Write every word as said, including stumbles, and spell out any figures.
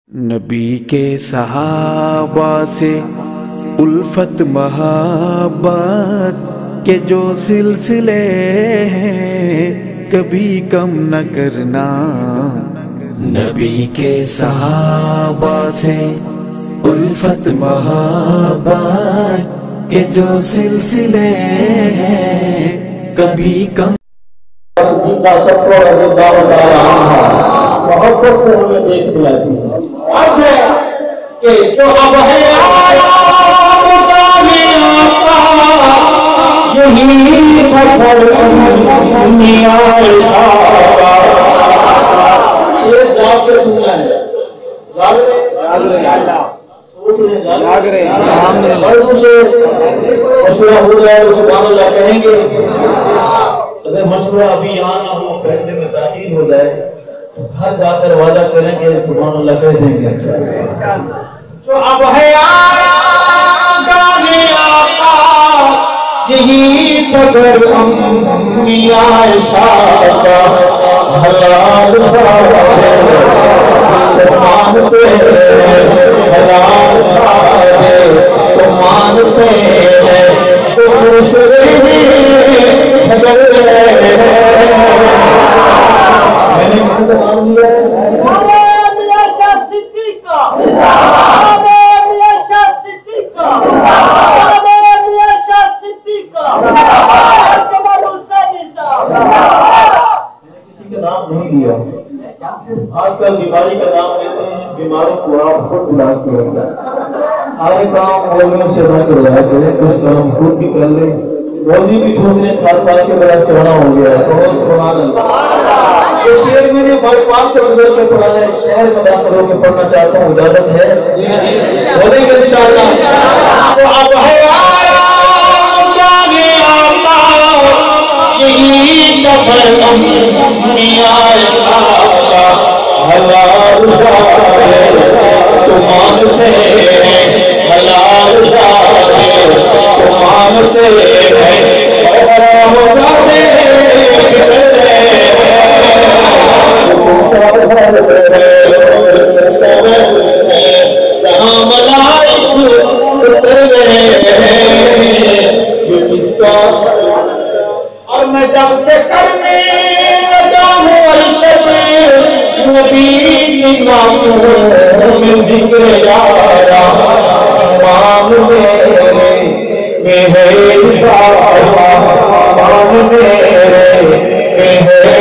نبی کے صحابہ سے الفت محبت کے جو سلسلے ہیں کبھی کم نہ کرنا. نبی کے صحابہ سے الفت محبت کے جو سلسلے ہیں کبھی کم. محبت سے ہمیں دیکھ دلاتی ہے عرض ہے کہ جو اب ہے یہی تھپڑ دنیا اشارہ. شیر جاگ کے سننا ہے. جاگ رہے سوچ رہے جاگ رہے مردوں سے مشورہ ہو جائے تو سبحان اللہ کہیں گے. اگر مشورہ ابھی یہاں نہ ہو فیصلے میں تاخیر ہو جائے گھر جا کر وعدہ کریں گے سبحان اللہ کہہ دیں گے. جو اب ہے آگاہی آقا یہی تگر انبیاء عائشہ کا حلال شاہدے تو مانتے حلال شاہدے تو مانتے ہیں تو مشرے شگر آج کل بیماری کا نام لیتے ہیں بیماری کو آپ خود علاج کر رہے ہیں. سارے کام مولویوں سے نہ کروایا کریں کچھ کام خود بھی کر لیں. مولوی بھی چھوٹنے کھال کھال کے بڑا سونا ہو گیا ہے. بہت سبحان اللہ. یہ شعر میں نے بائی پاس سے گزر کے پڑھا ہے. شہر میں داخل ہو کے پڑھنا چاہتا ہوں اجازت ہے بولیں گے انشاءاللہ. تو اب ہے یہی تفر انبیاء عائشہ کا حلال شاہدے تو مانتے ہیں حلال شاہدے تو مانتے ہیں حرام شاہدے جہاں ملائک اتر گئے یہ کس کا. اور میں جب سے کرنے لگا ہوں عشق نبی کی ناموں میں ذکر یارا مان میرے میں ہے اشارہ مان میرے میں ہے